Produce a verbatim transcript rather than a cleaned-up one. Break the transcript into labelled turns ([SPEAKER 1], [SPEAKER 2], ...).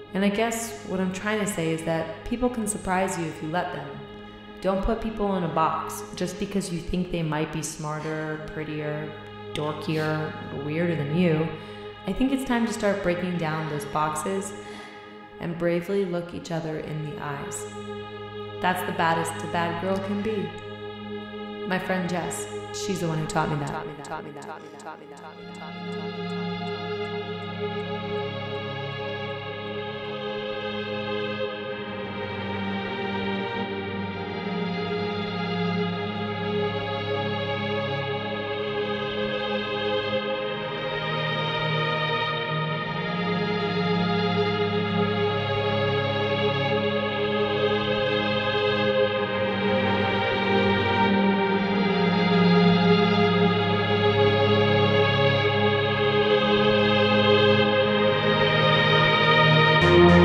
[SPEAKER 1] And I guess what I'm trying to say is that people can surprise you if you let them. Don't put people in a box just because you think they might be smarter, prettier, dorkier, or weirder than you. I think it's time to start breaking down those boxes and bravely look each other in the eyes. That's the baddest a bad girl can be. My friend Jess, she's the one who taught me that. Taught me that. Taught me that. Taught me that. Taught me that. Taught me that. Taught me that.
[SPEAKER 2] Thank you.